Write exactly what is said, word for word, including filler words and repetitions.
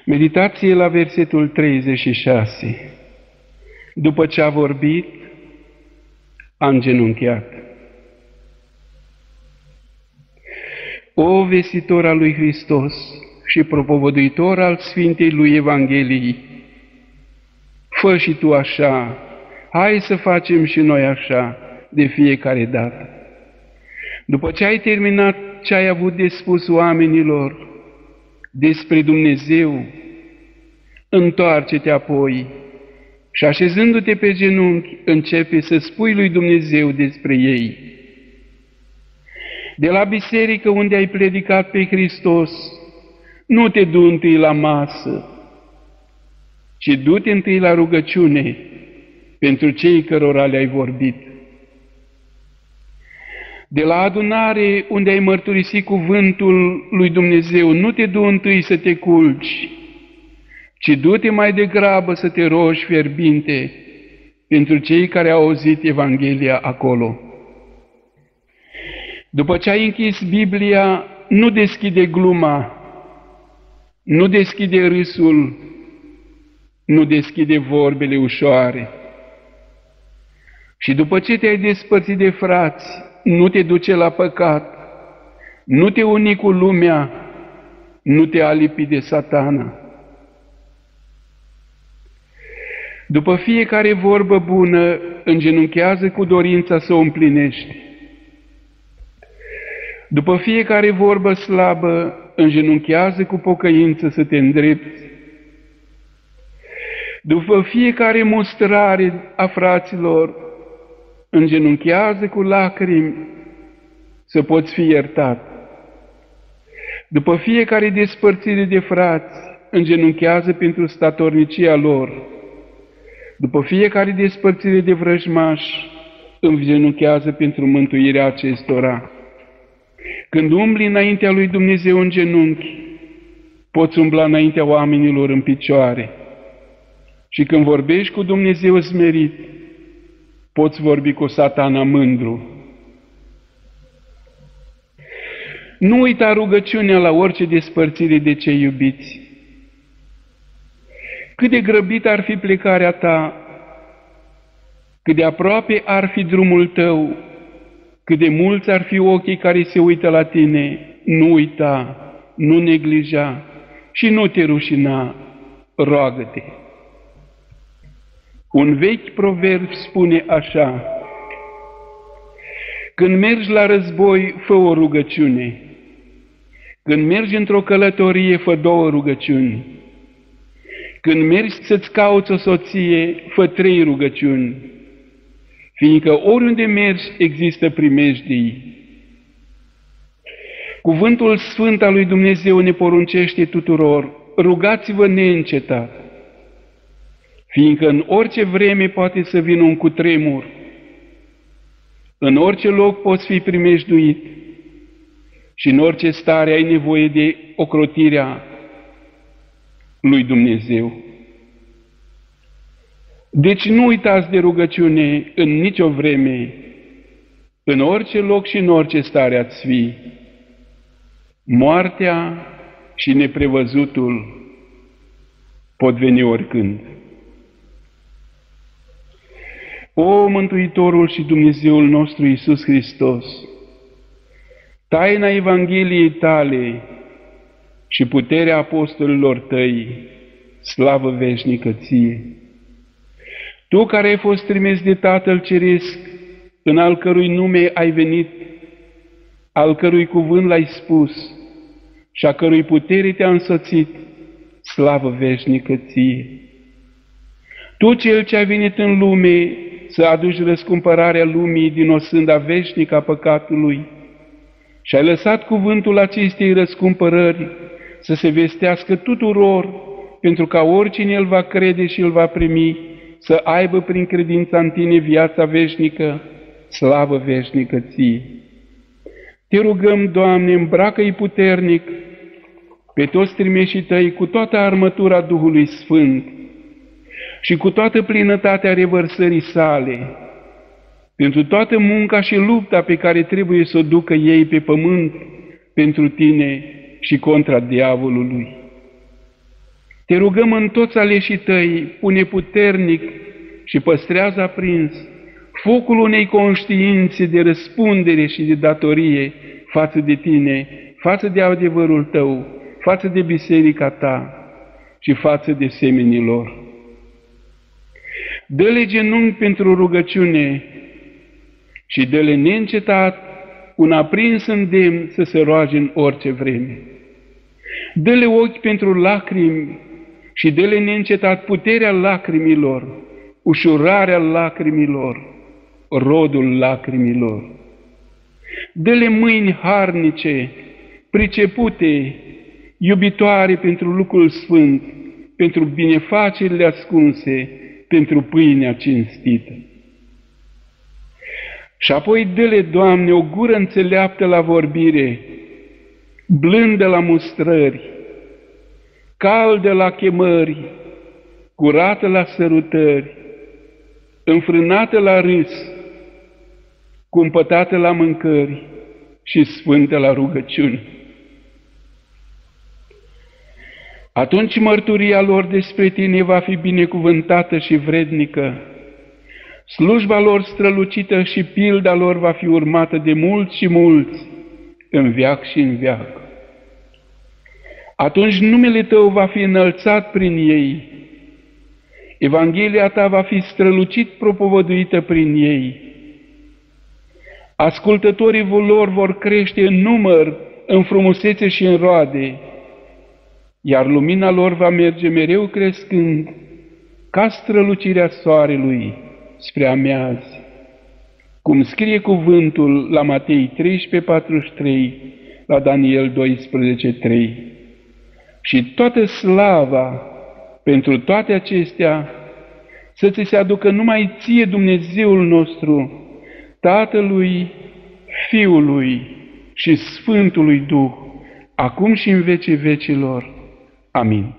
Meditație la versetul treizeci și șase. După ce a vorbit, a îngenunchiat. O vestitor al lui Hristos și propovăduitor al Sfintei lui Evangheliei, fă și tu așa, hai să facem și noi așa de fiecare dată. După ce ai terminat ce ai avut de spus oamenilor despre Dumnezeu, întoarce-te apoi și așezându-te pe genunchi, începe să spui lui Dumnezeu despre ei. De la biserică unde ai predicat pe Hristos, nu te du întâi la masă, ci du-te întâi la rugăciune pentru cei cărora le-ai vorbit. De la adunare unde ai mărturisit cuvântul lui Dumnezeu, nu te du întâi să te culci, ci du-te mai degrabă să te rogi fierbinte pentru cei care au auzit Evanghelia acolo. După ce ai închis Biblia, nu deschide gluma, nu deschide râsul, nu deschide vorbele ușoare. Și după ce te-ai despărțit de frați, nu te duce la păcat, nu te uni cu lumea, nu te alipi de Satana. După fiecare vorbă bună, îngenunchează cu dorința să o împlinești. După fiecare vorbă slabă, îngenunchează cu pocăință să te îndrepți. După fiecare mustrare a fraților, îngenunchează cu lacrimi să poți fi iertat. După fiecare despărțire de frați, îngenunchează pentru statornicia lor. După fiecare despărțire de vrăjmași, îngenunchează pentru mântuirea acestora. Când umbli înaintea lui Dumnezeu în genunchi, poți umbla înaintea oamenilor în picioare. Și când vorbești cu Dumnezeu smerit, poți vorbi cu Satana mândru. Nu uita rugăciunea la orice despărțire de cei iubiți. Cât de grăbit ar fi plecarea ta, cât de aproape ar fi drumul tău, cât de mulți ar fi ochii care se uită la tine, nu uita, nu neglija și nu te rușina, roagă-te. Un vechi proverb spune așa: când mergi la război, fă o rugăciune. Când mergi într-o călătorie, fă două rugăciuni. Când mergi să-ți cauți o soție, fă trei rugăciuni, fiindcă oriunde mergi există primejdii. Cuvântul Sfânt al lui Dumnezeu ne poruncește tuturor: rugați-vă neîncetat, fiindcă în orice vreme poate să vină un cutremur, în orice loc poți fi primejduit și în orice stare ai nevoie de ocrotirea lui Dumnezeu. Deci nu uitați de rugăciune în nicio vreme, în orice loc și în orice stare ați fi. Moartea și neprevăzutul pot veni oricând. O, Mântuitorul și Dumnezeul nostru Iisus Hristos, taina Evangheliei tale și puterea apostolilor tăi, slavă veșnică ție! Tu care ai fost trimis de Tatăl Ceresc, în al cărui nume ai venit, al cărui cuvânt l-ai spus și a cărui putere te-a însoțit, slavă veșnică ție! Tu, Cel ce ai venit în lume să aduci răscumpărarea lumii din osânda veșnică a păcatului și ai lăsat cuvântul acestei răscumpărări să se vestească tuturor, pentru ca oricine îl va crede și îl va primi, să aibă prin credința în tine viața veșnică, slavă veșnică ție! Te rugăm, Doamne, îmbracă-i puternic pe toți trimișii tăi cu toată armătura Duhului Sfânt și cu toată plinătatea revărsării sale, pentru toată munca și lupta pe care trebuie să o ducă ei pe pământ pentru tine și contra diavolului. Te rugăm în toți aleșii tăi, pune puternic și păstrează aprins focul unei conștiințe de răspundere și de datorie față de tine, față de adevărul tău, față de biserica ta și față de semenii lor. Dă-le genunchi pentru rugăciune și dă-le neîncetat un aprins îndemn să se roage în orice vreme. Dă-le ochi pentru lacrimi și dă-le neîncetat puterea lacrimilor, ușurarea lacrimilor, rodul lacrimilor. Dă-le mâini harnice, pricepute, iubitoare pentru lucrul sfânt, pentru binefacerile ascunse, pentru pâinea cinstită. Și apoi dă-le, Doamne, o gură înțeleaptă la vorbire, blândă la mustrări, caldă la chemări, curată la sărutări, înfrânată la râs, cumpătată la mâncări și sfântă la rugăciuni. Atunci mărturia lor despre tine va fi binecuvântată și vrednică, slujba lor strălucită și pilda lor va fi urmată de mulți și mulți, în veac și în veac. Atunci numele tău va fi înălțat prin ei, Evanghelia ta va fi strălucit propovăduită prin ei. Ascultătorii lor vor crește în număr, în frumusețe și în roade, iar lumina lor va merge mereu crescând, ca strălucirea soarelui spre amiaz. Cum scrie cuvântul la Matei treisprezece patruzeci și trei, la Daniel doisprezece trei. Și toată slava pentru toate acestea să ți se aducă numai ție, Dumnezeul nostru, Tatălui, Fiului și Sfântului Duh, acum și în vecii vecilor. Amin.